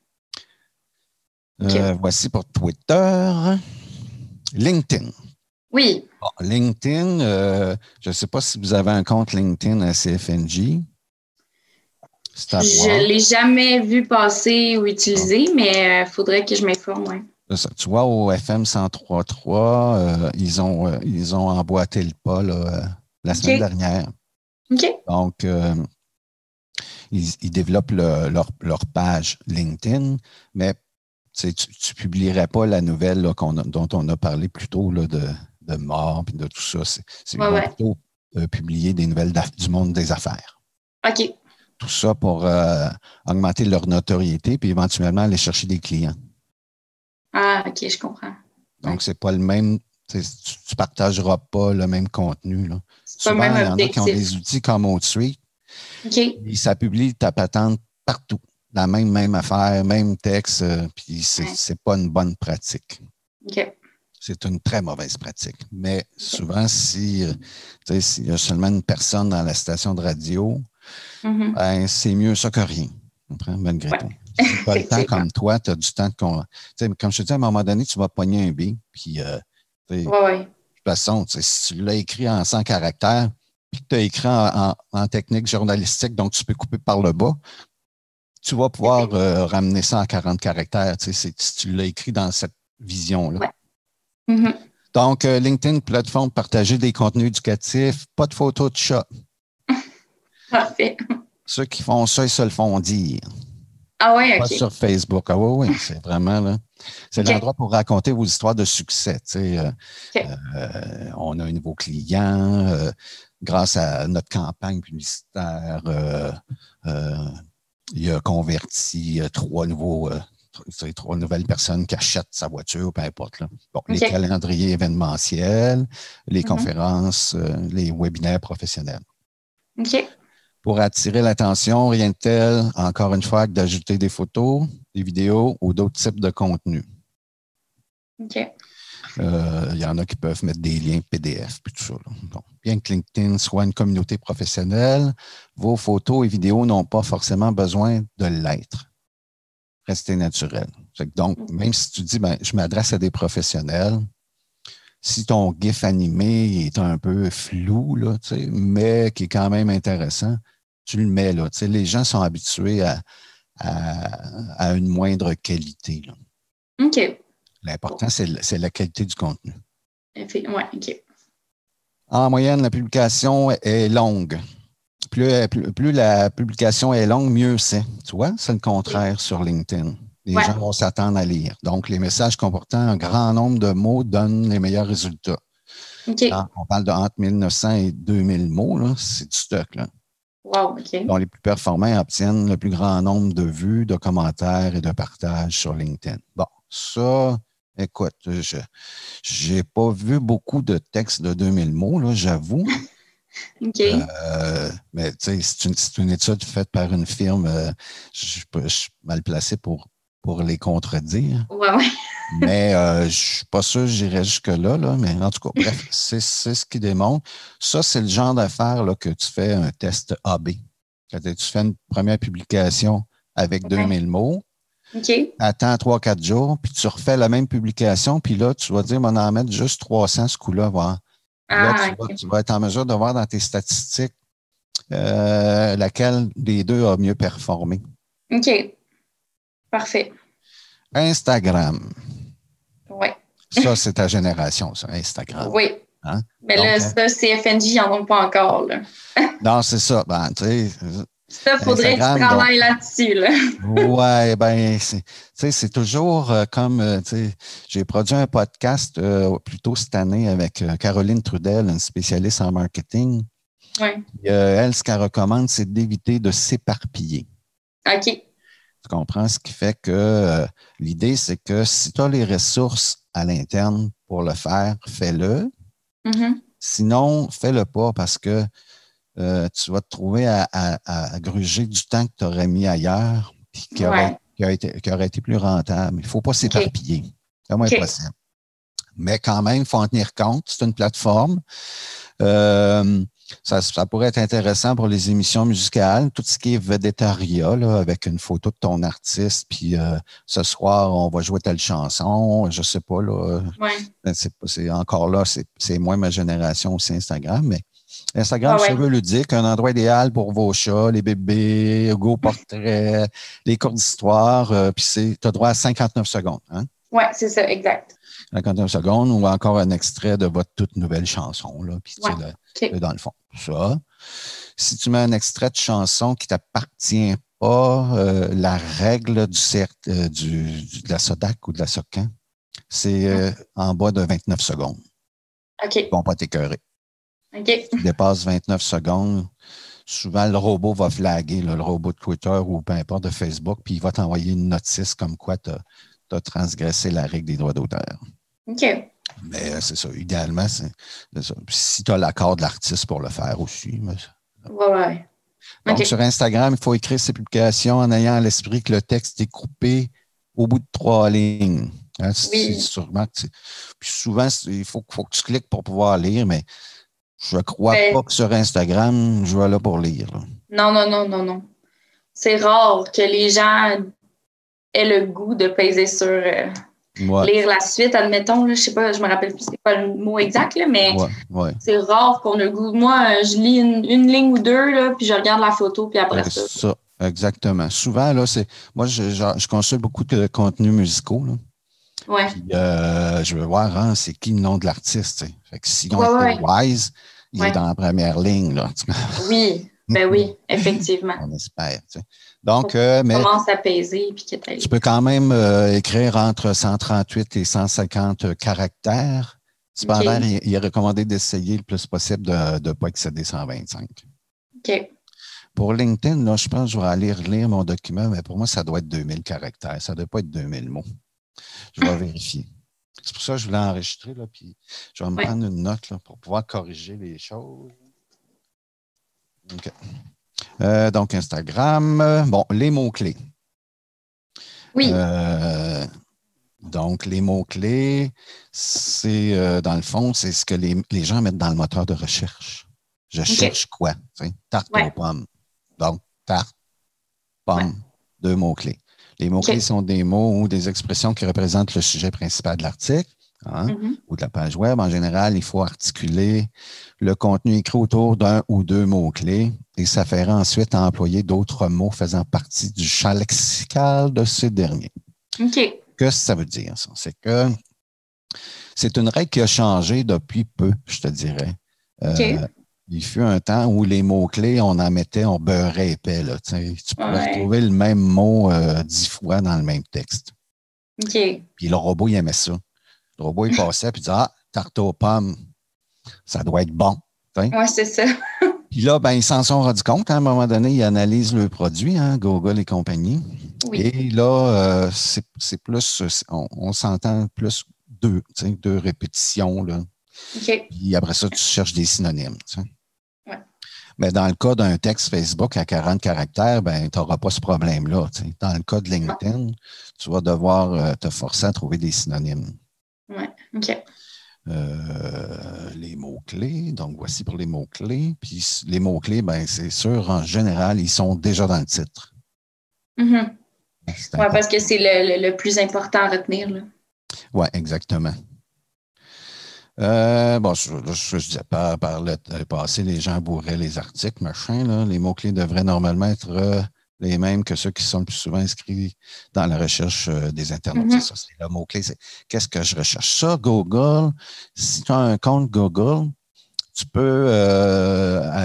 OK. Euh, voici pour Twitter. LinkedIn. Oui. Bon, LinkedIn, euh, je ne sais pas si vous avez un compte LinkedIn à C F N J. C'est à Je voir. ne l'ai jamais vu passer ou utiliser, Ah. mais il faudrait que je m'informe. Ouais. Ça, tu vois, au F M cent trois virgule trois, euh, ils, ont, euh, ils ont emboîté le pas là, euh, la semaine OK. dernière. OK. Donc, euh, ils, ils développent le- leur, leur page LinkedIn, mais tu ne publierais pas la nouvelle là, qu'on a- dont on a parlé plus tôt là, de, de mort et de tout ça. C'est, c'est, Ouais, ils vont ouais. plutôt euh, publier des nouvelles du monde des affaires. OK. Tout ça pour euh, augmenter leur notoriété puis éventuellement aller chercher des clients. Ah, OK, je comprends. Donc, Ouais. c'est pas le même, tu ne partageras pas le même contenu. Là. C'est pas le Souvent, même il y en a qui ont objectif. des outils comme OutSuite. OK. Et ça publie ta patente partout. La même, même affaire, même texte, euh, puis c'est, Ouais. c'est pas une bonne pratique. OK. C'est une très mauvaise pratique. Mais souvent, si euh, tu sais, s'il y a seulement une personne dans la station de radio, Mm-hmm. ben, c'est mieux ça que rien. Tu comprends? Malgré Ouais. tout. Si tu as le temps comme toi, tu as du temps de con... tu sais, comme je te dis, à un moment donné, tu vas pogner un B, puis euh, tu sais, Ouais, ouais. de toute façon, tu sais, si tu l'as écrit en cent caractères, puis que tu as écrit en, en, en technique journalistique, donc tu peux couper par le bas, tu vas pouvoir euh, ramener ça en quarante caractères, tu sais, c'est, si tu l'as écrit dans cette vision-là. Ouais. Mm-hmm. Donc, euh, LinkedIn, plateforme, partager des contenus éducatifs, pas de photos de chat. Parfait. Ceux qui font ça, ils se le font dire. Ah ouais, Pas OK. sur Facebook. Ah oui, oui, c'est vraiment là. C'est OK. l'endroit pour raconter vos histoires de succès. Tu sais, euh, OK. euh, on a un nouveau client euh, grâce à notre campagne publicitaire. Euh, euh, il a converti euh, trois nouveaux, euh, tr- trois nouvelles personnes qui achètent sa voiture, peu importe. Là. Bon, OK. les calendriers événementiels, les Mm-hmm. conférences, euh, les webinaires professionnels. OK. Pour attirer l'attention, rien de tel, encore une fois, que d'ajouter des photos, des vidéos ou d'autres types de contenus. OK. Euh, il y en a qui peuvent mettre des liens P D F puis tout ça. Là. Bon. Bien que LinkedIn soit une communauté professionnelle, vos photos et vidéos n'ont pas forcément besoin de l'être. Restez naturel. Donc, même si tu dis, ben, je m'adresse à des professionnels, si ton GIF animé est un peu flou, là, mais qui est quand même intéressant, tu le mets là. Les gens sont habitués à, à, à une moindre qualité. Là. OK. L'important, c'est, c'est la qualité du contenu. Oui, OK. En moyenne, la publication est longue. Plus, plus, plus la publication est longue, mieux c'est. Tu vois, c'est le contraire sur LinkedIn. Les ouais. gens vont s'attendre à lire. Donc, les messages comportant un grand nombre de mots donnent les meilleurs résultats. OK. Quand on parle de entre mille neuf cents et deux mille mots, là, c'est du stock. Là. Wow, OK. Donc, les plus performants obtiennent le plus grand nombre de vues, de commentaires et de partages sur LinkedIn. Bon, ça, écoute, je n'ai pas vu beaucoup de textes de deux mille mots, là, j'avoue. OK. Euh, mais tu sais, c'est une, c'est une étude faite par une firme, euh, je, je suis mal placé pour, pour les contredire. Ouais, ouais. Mais euh, je ne suis pas sûr que j'irai jusque-là, là, mais en tout cas, bref, c'est, c'est ce qui démontre. Ça, c'est le genre d'affaire là, que tu fais un test A B. Tu fais une première publication avec deux mille mots. OK. Attends trois quatre jours, puis tu refais la même publication, puis là, tu vas dire, on en mettre juste trois cents ce coup-là, voir. Là, Ah, tu, okay. vas, tu vas être en mesure de voir dans tes statistiques euh, laquelle des deux a mieux performé. OK. Parfait. Instagram. Oui. Ça, c'est ta génération, ça, Instagram. Oui. Hein? Mais là, Donc, ça, C F N J, ils n'en ont pas encore. Là. Non, c'est ça. Ben, tu sais, Ça, faudrait que tu travailles là-dessus. Là. Oui, bien, c'est, c'est toujours euh, comme, euh, j'ai produit un podcast euh, plus tôt cette année avec euh, Caroline Trudel, une spécialiste en marketing. Ouais. Et, euh, elle, ce qu'elle recommande, c'est d'éviter de s'éparpiller. OK. Tu comprends? Ce qui fait que euh, l'idée, c'est que si tu as les ressources à l'interne pour le faire, fais-le. Mm-hmm. Sinon, fais-le pas parce que Euh, tu vas te trouver à, à, à gruger du temps que tu aurais mis ailleurs et qui, Ouais. qui, été, qui aurait été plus rentable. Il ne faut pas s'éparpiller. Okay. C'est moins okay. possible. Mais quand même, il faut en tenir compte. C'est une plateforme. Euh, ça, ça pourrait être intéressant pour les émissions musicales, tout ce qui est vedettariat, là, avec une photo de ton artiste, puis euh, ce soir, on va jouer telle chanson, je ne sais pas, là. Ouais. C'est, c'est encore là, c'est, c'est moins ma génération aussi Instagram, mais Instagram, ah, c'est ouais. ludique, un endroit idéal pour vos chats, les bébés, Go portrait, les cours d'histoire, euh, puis tu as droit à cinquante-neuf secondes. Hein? Oui, c'est ça, exact. cinquante-neuf secondes ou encore un extrait de votre toute nouvelle chanson, là, puis ouais. tu sais, okay. dans le fond. Ça. Si tu mets un extrait de chanson qui ne t'appartient pas, euh, la règle du, euh, du, du, de la Sodac ou de la Socan, c'est euh, en bas de vingt-neuf secondes. OK. Ils ne vont pas t'écœurer. OK. Si tu dépasses vingt-neuf secondes, souvent le robot va flaguer, là, le robot de Twitter ou peu importe de Facebook, puis il va t'envoyer une notice comme quoi tu as transgressé la règle des droits d'auteur. OK. Mais c'est ça, idéalement, c'est, c'est ça. Puis si tu as l'accord de l'artiste pour le faire aussi. Mais... Ouais, ouais. Donc, okay. sur Instagram, il faut écrire ses publications en ayant à l'esprit que le texte est coupé au bout de trois lignes. Hein, oui. Sûrement que Puis souvent, il faut, faut que tu cliques pour pouvoir lire, mais je ne crois mais... pas que sur Instagram, je vais là pour lire. Là. Non, non, non, non, non. C'est rare que les gens aient le goût de peser sur euh, ouais. lire la suite, admettons. Là, je ne sais pas, je me rappelle plus c'est pas le mot exact, là, mais ouais, ouais. c'est rare qu'on ait le goût. Moi, je lis une, une ligne ou deux, là, puis je regarde la photo, puis après ouais, ça. ça. Exactement. Souvent, là, c'est. Moi, je, je, je consulte beaucoup de contenus musicaux. Là. Ouais. Puis, euh, je veux voir, hein, c'est qui le nom de l'artiste. T'sais. Fait que si on ouais, était ouais. wise, il ouais. est dans la première ligne. Là. Oui, ben oui, effectivement. On espère. T'sais. Donc, euh, mais. Commence à peser. Puis que tu peux quand même euh, écrire entre cent trente-huit et cent cinquante caractères. Cependant, okay. il, il est recommandé d'essayer le plus possible de ne pas excéder cent vingt-cinq. OK. Pour LinkedIn, là, je pense que je vais aller relire mon document, mais pour moi, ça doit être deux mille caractères. Ça ne doit pas être deux mille mots. Je vais vérifier. C'est pour ça que je voulais enregistrer, là, puis je vais me ouais. prendre une note là, pour pouvoir corriger les choses. OK. Euh, donc, Instagram. Bon, les mots-clés. Oui. Euh, donc, les mots-clés, c'est, euh, dans le fond, c'est ce que les, les gens mettent dans le moteur de recherche. Je okay. cherche quoi? Tarte ouais. aux pommes. Donc, tarte, pomme, ouais. deux mots-clés. Les mots-clés okay. sont des mots ou des expressions qui représentent le sujet principal de l'article hein, mm-hmm. ou de la page web. En général, il faut articuler le contenu écrit autour d'un ou deux mots-clés et s'affairer ensuite à employer d'autres mots faisant partie du champ lexical de ces derniers. OK. Qu'est-ce que ça veut dire, ça? C'est que c'est une règle qui a changé depuis peu, je te dirais. Euh, OK. Il fut un temps où les mots-clés, on en mettait, on beurrait épais. Là, tu pouvais ouais. retrouver le même mot euh, dix fois dans le même texte. OK. Puis le robot, il aimait ça. Le robot, il passait et disait « Ah, tarte aux pommes, ça doit être bon. » Oui, c'est ça. Puis là, ben, ils s'en sont rendus compte. Hein, à un moment donné, ils analysent le produit, hein, Google et compagnie. Oui. Et là, euh, c'est, c'est plus, on, on s'entend plus deux, deux répétitions. Là. OK. Puis après ça, tu cherches des synonymes. Tu sais. Ouais. Mais dans le cas d'un texte Facebook à quarante caractères, ben, tu n'auras pas ce problème-là. Tu sais. Dans le cas de LinkedIn, tu vas devoir euh, te forcer à trouver des synonymes. Oui, OK. Euh, les mots-clés, donc voici pour les mots-clés. Puis les mots-clés, ben, c'est sûr, en général, ils sont déjà dans le titre. Mm-hmm. Oui, parce que c'est le, le, le plus important à retenir. Oui, exactement. Euh, bon, je, je, je disais pas, par le, le passé, les gens bourraient les articles, machin. Là. Les mots-clés devraient normalement être euh, les mêmes que ceux qui sont le plus souvent inscrits dans la recherche euh, des internautes. Mm-hmm. C'est ça, c'est le mot-clé. C'est qu'est-ce que je recherche? Ça, Google, si tu as un compte Google, tu peux euh, aller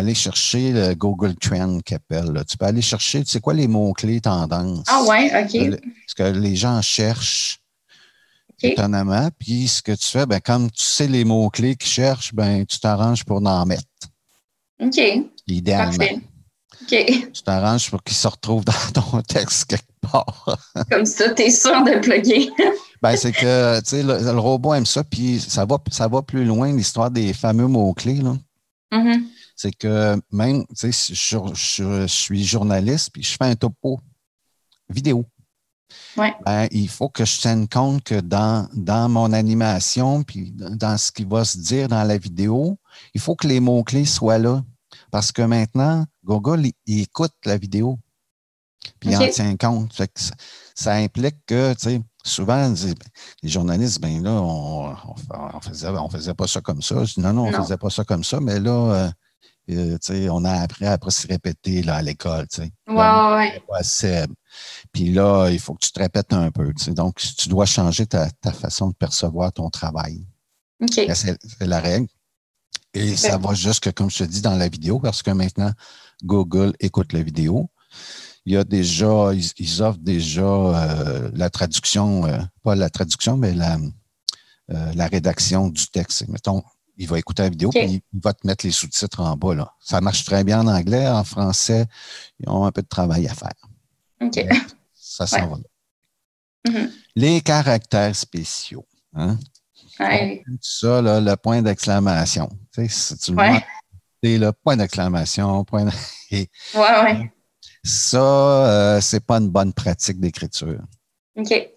aller chercher le Google Trend qu'il appelle. Là. Tu peux aller chercher, tu sais quoi, les mots-clés tendances. Ah ouais, OK. Ce que les gens cherchent OK. étonnamment. Puis ce que tu fais, ben, comme tu sais les mots-clés qu'ils cherchent, ben, tu t'arranges pour en mettre. OK. Idéalement. Parfait. OK. Tu t'arranges pour qu'ils se retrouvent dans ton texte quelque part. Comme ça, tu es sûr de plugger. Ben, c'est que, tu sais, le, le robot aime ça, puis ça va, ça va plus loin, l'histoire des fameux mots-clés, là. Mm-hmm. C'est que même, tu sais, je, je, je suis journaliste, puis je fais un topo vidéo. Ouais. Ben, il faut que je tienne compte que dans, dans mon animation, puis dans ce qui va se dire dans la vidéo, il faut que les mots-clés soient là. Parce que maintenant, Google, il, il écoute la vidéo, puis okay. il en tient compte. Fait que ça, ça implique que, tu sais, souvent, les journalistes, ben là, on, on, faisait, on faisait pas ça comme ça. Je dis non, non, on non. faisait pas ça comme ça, mais là, euh, tu sais, on a appris à se répéter là, à l'école, tu sais. Ouais, ouais. Puis là, il faut que tu te répètes un peu, tu sais. Donc, tu dois changer ta, ta façon de percevoir ton travail. OK. C'est, c'est la règle. Et okay. ça va jusque, comme je te dis, dans la vidéo, parce que maintenant, Google écoute la vidéo. Il y a déjà, ils, ils offrent déjà euh, la traduction, euh, pas la traduction, mais la, euh, la rédaction du texte. Mettons, il va écouter la vidéo, okay. puis il va te mettre les sous-titres en bas. Là. Ça marche très bien en anglais, en français, ils ont un peu de travail à faire. OK. Ça s'en ouais. va là. Mm-hmm. Les caractères spéciaux. Hein? Ouais. Ça, là, le point d'exclamation. Tu sais, si tu le ouais. vois, c'est le point d'exclamation, point de... ouais, ouais. Ça, euh, c'est pas une bonne pratique d'écriture. OK.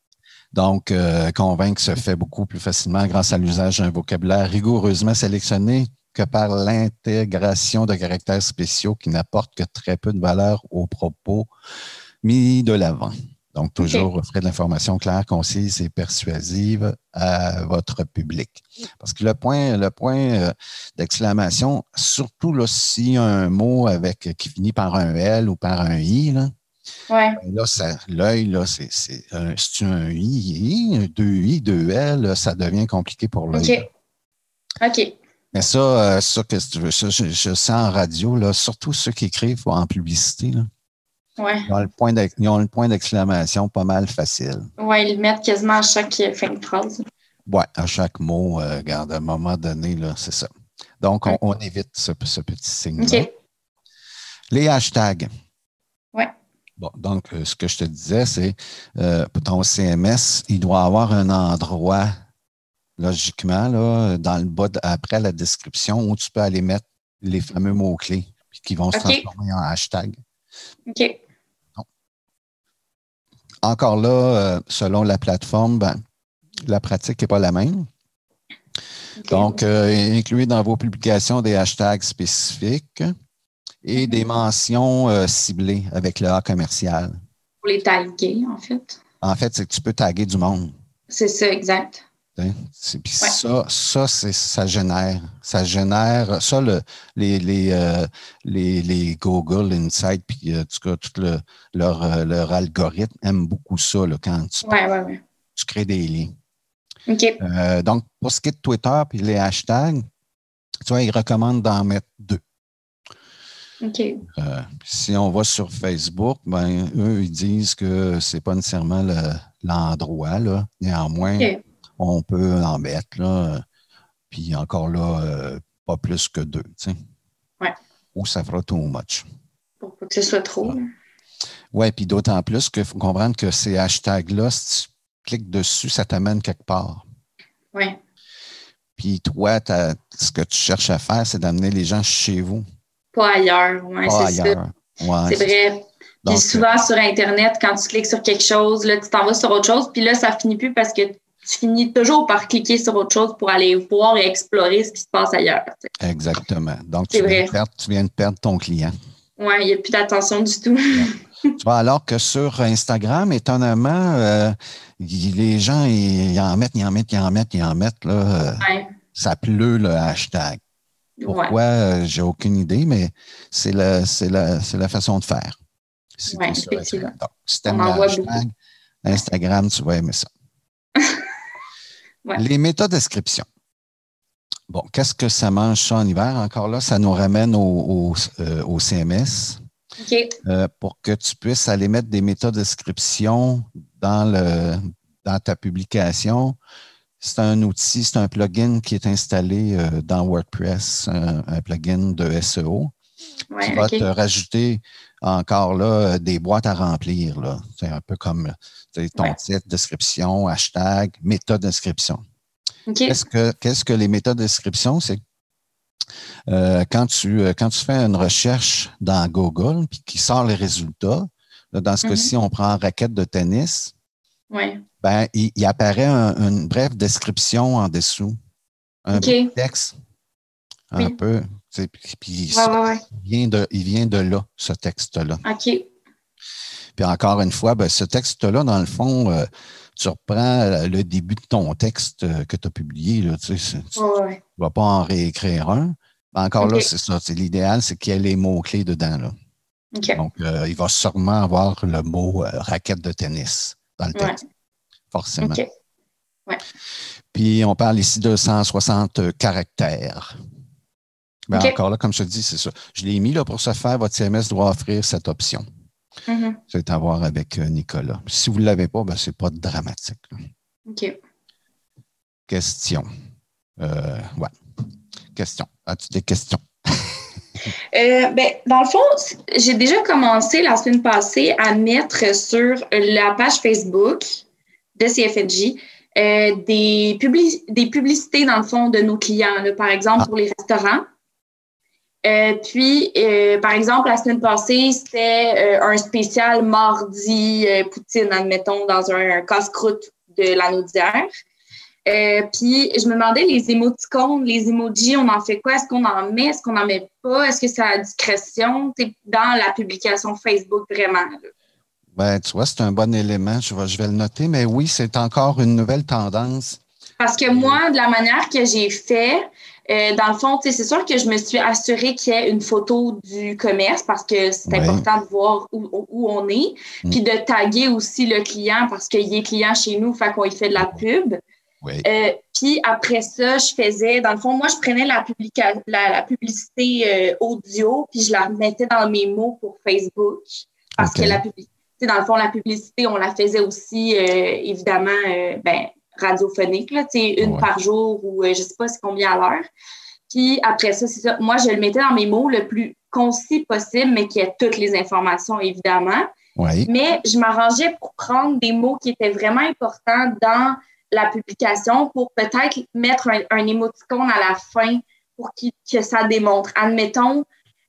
Donc, euh, convaincre se fait beaucoup plus facilement grâce à l'usage d'un vocabulaire rigoureusement sélectionné que par l'intégration de caractères spéciaux qui n'apportent que très peu de valeur aux propos mis de l'avant. Donc, toujours okay. offrir de l'information claire, concise et persuasive à votre public. Parce que le point, le point d'exclamation, surtout là, s'il y a un mot avec, qui finit par un L ou par un I, là, ouais. ben là, ça, l'œil, là, c'est, c'est, un, c'est un I, I, deux I, deux L, là, ça devient compliqué pour l'œil. OK. OK. Mais ça, euh, ça, qu'est-ce que tu veux, ça, je, je sens en radio, là, surtout ceux qui écrivent en publicité, là. Ouais. Ils ont le point ils ont le point d'exclamation pas mal facile. Oui, ils le mettent quasiment à chaque fin de phrase. Oui, à chaque mot, euh, regarde, à un moment donné, là, c'est ça. Donc, on, ouais. on évite ce, ce petit signe-là. Okay. Les hashtags. Oui. Bon, donc, euh, ce que je te disais, c'est euh, pour ton C M S, il doit avoir un endroit, logiquement, là, dans le bas, de, après la description, où tu peux aller mettre les fameux mots-clés qui vont okay. se transformer en hashtag. OK. Encore là, euh, selon la plateforme, ben, la pratique n'est pas la même. Okay. Donc, euh, incluez dans vos publications des hashtags spécifiques et mm-hmm. des mentions euh, ciblées avec le A commercial. Pour les taguer, en fait. En fait, c'est que tu peux taguer du monde. C'est ça, exact. C'est, puis ouais. ça, ça, c'est, ça génère. Ça génère. Ça, le, les, les, euh, les, les Google Insights, puis en tout cas, tout le, leur, euh, leur algorithme aime beaucoup ça là, quand tu, ouais, ouais, ouais. tu crées des liens. OK. Euh, donc, pour ce qui est de Twitter puis les hashtags, tu vois, ils recommandent d'en mettre deux. OK. Euh, si on va sur Facebook, ben, eux, ils disent que c'est pas nécessairement le, l'endroit, là. Néanmoins, okay. on peut en mettre, là. Puis encore là, euh, pas plus que deux, tu sais. Ouais. Ou ça fera too much. Pour pas que ce soit trop. Oui, ouais, puis d'autant plus qu'il faut comprendre que ces hashtags-là, si tu cliques dessus, ça t'amène quelque part. Oui. Puis toi, ce que tu cherches à faire, c'est d'amener les gens chez vous. Pas ailleurs, oui, c'est ailleurs. ça. Ouais, c'est, c'est vrai. Ça. Puis Donc, souvent, sur Internet, quand tu cliques sur quelque chose, là, tu t'en vas sur autre chose, puis là, ça finit plus parce que tu finis toujours par cliquer sur autre chose pour aller voir et explorer ce qui se passe ailleurs. T'sais. Exactement. Donc, tu viens, perdre, tu viens de perdre ton client. Oui, il n'y a plus d'attention du tout. Tu vois, alors que sur Instagram, étonnamment, euh, les gens, ils, ils en mettent, ils en mettent, ils en mettent, ils en mettent. Là, euh, ouais. Ça pleut le hashtag. Pourquoi? Ouais. Euh, j'ai aucune idée, mais c'est la, c'est la, c'est la façon de faire. Oui, effectivement. Donc, si tu aimes le hashtag, beaucoup. Instagram, tu vas aimer ça. Ouais. Les métadescriptions. Bon, qu'est-ce que ça mange ça en hiver? Encore là, ça nous ramène au, au, euh, au C M S. OK. Euh, pour que tu puisses aller mettre des métadescriptions dans, le, dans ta publication. C'est un outil, c'est un plugin qui est installé euh, dans WordPress, un, un plugin de S E O, Ouais, qui va OK. te rajouter encore là des boîtes à remplir. Là. C'est un peu comme ton Ouais. titre, description, hashtag, métadescription. OK. Qu'est-ce que, qu'est-ce que les métadescriptions? C'est euh, quand, tu, quand tu fais une recherche dans Google puis qui sort les résultats, là, dans ce Mhm. cas-ci, on prend raquette de tennis, Ouais. ben, il, il apparaît un- une brève description en dessous, un OK. bout de texte, un Oui. peu. tu sais, Puis, puis Ouais, ça, ouais, ouais. il vient de, il vient de là, ce texte-là. OK. Puis encore une fois, ben, ce texte-là, dans le fond, euh, tu reprends euh, le début de ton texte euh, que tu as publié. Là, tu sais, tu Ouais, ouais. ne vas pas en réécrire un. Ben, encore OK. là, c'est ça. C'est l'idéal, c'est qu'il y ait les mots-clés dedans. Là. OK. Donc, euh, il va sûrement avoir le mot euh, raquette de tennis dans le Ouais. texte, forcément. OK. Ouais. Puis, on parle ici de cent soixante caractères. Ben, OK. encore là, comme je te dis, c'est ça. Je l'ai mis là pour ce faire. Votre C M S doit offrir cette option. Mhm. C'est à voir avec euh, Nicolas. Si vous ne l'avez pas, ben, ce n'est pas dramatique. Là. OK. Question. Euh, ouais. Question. As-tu des questions? Euh, ben, dans le fond, c- j'ai déjà commencé la semaine passée à mettre sur la page Facebook de C F N J euh, des, publi- des publicités, dans le fond, de nos clients, là, par exemple, Ah. pour les restaurants. Euh, puis, euh, par exemple, la semaine passée, c'était euh, un spécial mardi euh, poutine, admettons, dans un, un casse-croûte de la Naudière. Euh, puis, je me demandais, les émoticônes, les emojis, on en fait quoi? Est-ce qu'on en met? Est-ce qu'on n'en met pas? Est-ce que c'est à discrétion? T'sais, dans la publication Facebook, vraiment. Là. Ben, tu vois, c'est un bon élément. Je vais, je vais le noter, mais oui, c'est encore une nouvelle tendance. Parce que moi, de la manière que j'ai fait, euh, dans le fond, c'est sûr que je me suis assurée qu'il y ait une photo du commerce parce que c'est Oui. important de voir où, où on est. Mm. Puis de taguer aussi le client parce qu'il est client chez nous, fait qu'on y fait de la pub. Oui. Euh, puis après ça, je faisais, dans le fond, moi, je prenais la, publica- la, la publicité euh, audio, puis je la mettais dans mes mots pour Facebook. Parce OK. que la publicité, dans le fond, la publicité, on la faisait aussi, euh, évidemment, euh, ben, radiophonique, là, une Ouais. par jour ou euh, je sais pas c'est combien à l'heure. Puis après ça, c'est ça. Moi, je le mettais dans mes mots le plus concis possible, mais qui ait toutes les informations, évidemment. Oui. Mais je m'arrangeais pour prendre des mots qui étaient vraiment importants dans la publication pour peut-être mettre un, un émoticône à la fin pour qu'il- que ça démontre. Admettons,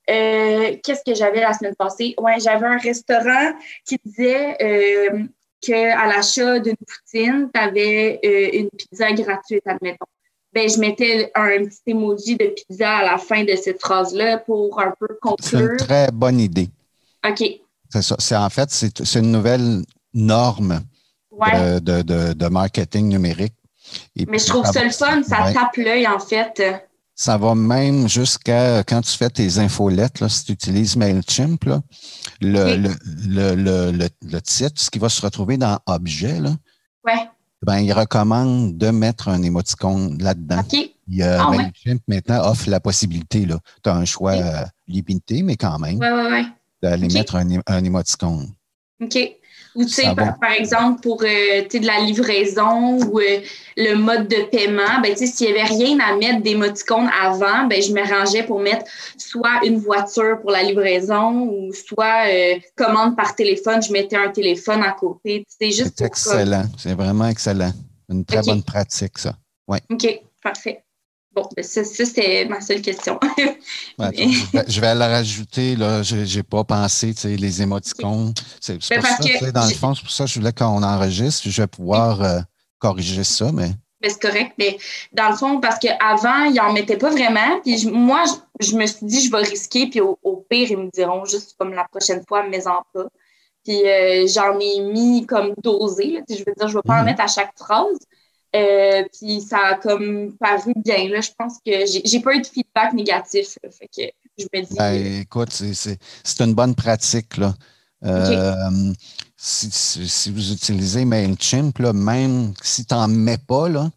euh, qu'est-ce que j'avais la semaine passée? Ouais, j'avais un restaurant qui disait euh, qu'à l'achat d'une poutine, tu avais euh, une pizza gratuite, admettons. Ben, je mettais un petit emoji de pizza à la fin de cette phrase-là pour un peu C'est une conclure. très bonne idée. OK. C'est ça. C'est, en fait, c'est, c'est une nouvelle norme Ouais. de, de, de, de marketing numérique. Et Mais puis, je trouve ça le fun, ça ouais. tape l'œil, en fait. Ça va même jusqu'à quand tu fais tes infolettes, là, si tu utilises MailChimp, là, le, Oui. le, le, le, le, le titre, ce qui va se retrouver dans Objet, là, Ouais. ben, il recommande de mettre un émoticône là-dedans. OK. Il y a Ah, ouais. MailChimp maintenant offre la possibilité. Tu as un choix Oui. euh, limité, mais quand même, Ouais, ouais, ouais. d'aller OK. mettre un, é- un émoticône. OK. Ou, tu sais, Ça va. par, par exemple, pour euh, tu sais, de la livraison ou euh, le mode de paiement, ben, tu sais, s'il n'y avait rien à mettre d'émoticônes avant, ben, je m'arrangeais pour mettre soit une voiture pour la livraison ou soit euh, commande par téléphone, je mettais un téléphone à côté. Tu sais, juste C'est pour excellent. C'est vraiment excellent. Une très OK. bonne pratique, ça. comme- OK, parfait. Bon, ben, ça, ça c'était ma seule question. Ouais, Mais- je, vais, je vais la rajouter. Là. Je n'ai pas pensé, tu sais, les émoticônes. C'est, c'est Ben, pour parce ça, que tu sais, dans le j'ai- fond, c'est pour ça que je voulais qu'on enregistre. Je vais pouvoir euh, corriger ça, mais Ben, c'est correct, mais dans le fond, parce qu'avant, ils n'en mettaient pas vraiment. Puis je- moi, je, je me suis dit, je vais risquer, puis au, au pire, ils me diront juste comme la prochaine fois, mets-en pas. Puis euh, j'en ai mis comme dosé. Là, je veux dire, je ne vais pas en Mhm. mettre à chaque phrase. Euh, puis ça a comme paru bien. Là, je pense que j'ai, j'ai pas eu de feedback négatif. Là, fait que je me dis. ben, euh, écoute, c'est, c'est, c'est une bonne pratique. Là. Euh, si, si, si vous utilisez MailChimp, là, même si tu n'en mets pas, là,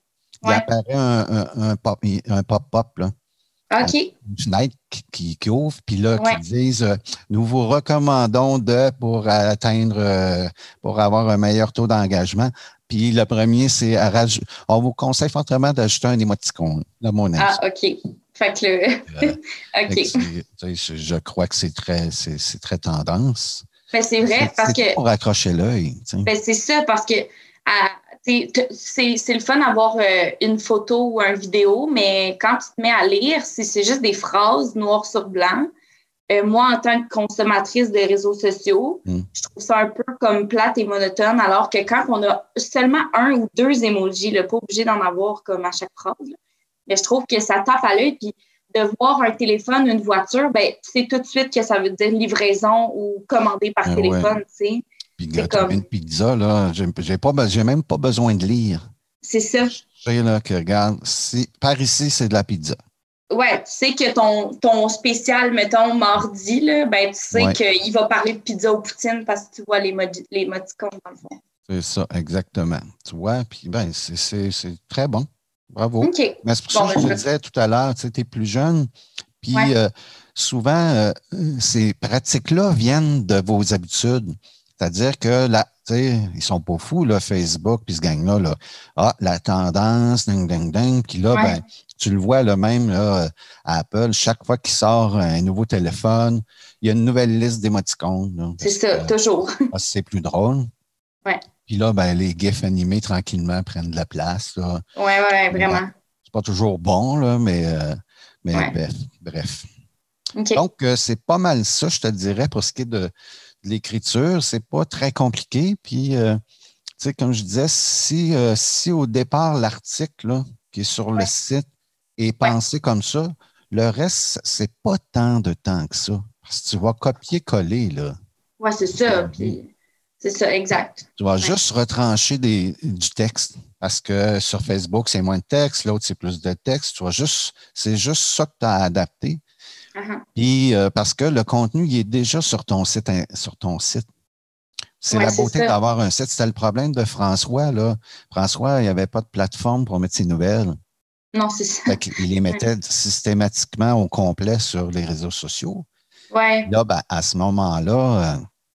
il Ouais. apparaît un, un, un pop, un pop-up, là. OK. Une fenêtre qui, qui, qui ouvre, puis là, Ouais. qui disent euh, nous vous recommandons de pour atteindre, euh, pour avoir un meilleur taux d'engagement. Puis le premier, c'est à raj- on vous conseille fortement d'ajouter un émoticône, là, mon avis. Ah, OK. Fait que le. Euh, OK. Fait que c'est- tu sais, je, je crois que c'est très, c'est, c'est très tendance. Ben, c'est vrai, C'est, parce c'est que. pour accrocher l'œil. tu sais. Ben, c'est ça, parce que à- t'sais, t- c'est c'est le fun d'avoir euh, une photo ou une vidéo, mais quand tu te mets à lire, si c'est juste des phrases noir sur blanc, euh, moi, en tant que consommatrice de réseaux sociaux, Mm. je trouve ça un peu comme plate et monotone, alors que quand on a seulement un ou deux emojis, là, pas obligé d'en avoir comme à chaque phrase, là, mais je trouve que ça tape à l'œil, puis de voir un téléphone, une voiture, ben, tu sais tout de suite que ça veut dire livraison ou commander par Ah, téléphone, ouais. tu sais. Puis C'est tu comme- une pizza, là, j'ai, j'ai, pas, be- j'ai même pas besoin de lire. C'est ça. Je sais là, que, regarde, si, par ici, c'est de la pizza. Ouais, tu sais que ton, ton spécial, mettons, mardi, là, ben, tu sais Ouais. qu'il va parler de pizza ou poutine parce que tu vois les, modi- les moticons dans le fond. C'est ça, exactement. Tu vois, puis ben, c'est, c'est, c'est très bon. Bravo. OK. Mais c'est pour ça Bon, que ben, je je te vais- disais tout à l'heure, tu sais, es plus jeune, puis Ouais. euh, souvent, euh, ces pratiques-là viennent de vos habitudes. C'est-à-dire que là, tu sais, ils sont pas fous, là, Facebook, puis ce gang-là, là. Ah, la tendance, ding, ding, ding. Puis là, Ouais. ben, tu le vois là même là, à Apple, chaque fois qu'il sort un nouveau téléphone, il y a une nouvelle liste d'émoticônes. là, C'est parce ça, que- toujours. parce que c'est plus drôle. Ouais. Puis là, ben, les gifs animés tranquillement prennent de la place. Là. Ouais, ouais, vraiment. C'est pas toujours bon, là, mais, euh, mais Ouais. bref, bref. OK. Donc, euh, c'est pas mal ça, je te dirais, pour ce qui est de, de l'écriture. C'est pas très compliqué. Puis, euh, tu sais, comme je disais, si, euh, si au départ, l'article là, qui est sur le Ouais. site est pensé comme ça, le reste, c'est pas tant de temps que ça. Parce que tu vas copier-coller, là. Ouais, c'est ça. Puis, c'est ça, exact. Tu vas Ouais. juste retrancher des, du texte. Parce que sur Facebook, c'est moins de texte, l'autre, c'est plus de texte. Tu vas juste, c'est juste ça que tu as adapté. Uh-huh. Puis, euh, parce que le contenu, il est déjà sur ton site. in- Sur ton site. C'est Ouais, la c'est beauté ça. d'avoir un site. C'était le problème de François, là. François, il n'y avait pas de plateforme pour mettre ses nouvelles. Non, c'est ça. Fait qu'il les mettait systématiquement au complet sur les réseaux sociaux. Ouais. Là, ben, à ce moment-là, euh,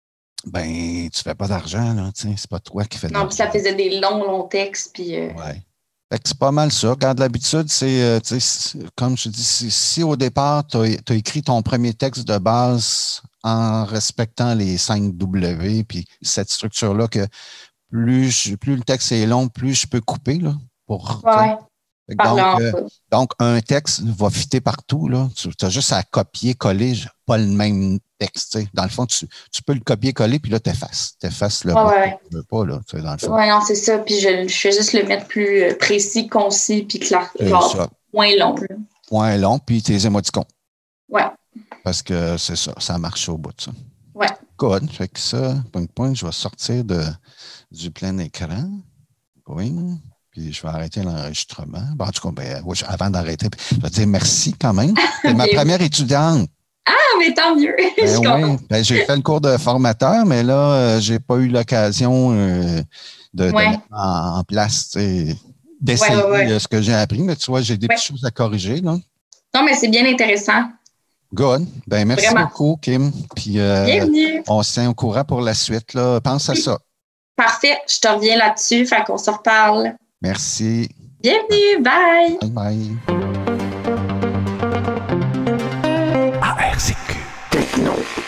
ben, tu fais pas d'argent, là. Tu sais, c'est pas toi qui fais de Non, puis ça l'argent. faisait des longs, longs textes. Puis, euh, Ouais. Fait que c'est pas mal ça. Quand l'habitude, c'est, euh, tu sais, c'est- comme je dis, si, si au départ, tu as écrit ton premier texte de base en respectant les cinq W, puis cette structure-là, que plus, je- plus le texte est long, plus je peux couper, là, pour, tu sais. ouais. Fait que Parlant donc, euh, pas. donc, un texte va fitter partout, là. Tu as juste à copier-coller, pas le même texte, tu sais. Dans le fond, tu, tu peux le copier-coller, puis là, tu effaces. Tu effaces le Ouais, bout ouais. que tu veux pas, là, tu sais, dans le fond. Ouais, non, c'est ça. Puis je, je fais juste le mettre plus euh, précis, concis, puis clair. C'est Genre, ça. moins long. Là. Point long, puis tes émoticônes. Ouais. Parce que c'est ça, ça marche au bout de ça. Ouais. Good. Fait que ça, point, point, je vais sortir de, du plein écran. Oui. Puis je vais arrêter l'enregistrement. Bon, en tout cas, ben, oui, avant d'arrêter, je vais dire merci quand même. C'est ma Bien. première étudiante. Ah, mais tant mieux. je Ben suis oui. contente. Ben, j'ai fait le cours de formateur, mais là, euh, j'ai pas eu l'occasion euh, de, de Ouais. mettre en, en place, tu sais, d'essayer Ouais, ouais, ouais. euh, ce que j'ai appris. Mais tu vois, j'ai des Ouais. petites choses à corriger. Là. Non, mais c'est bien intéressant. Good. Ben, merci Vraiment. beaucoup, Kim. Puis, euh, Bienvenue. on se tient au courant pour la suite. Là. Pense à Oui. ça. Parfait. Je te reviens là-dessus. Fait qu'on se reparle. Merci. Bienvenue. Bye. Bye bye. A R C Q. Techno.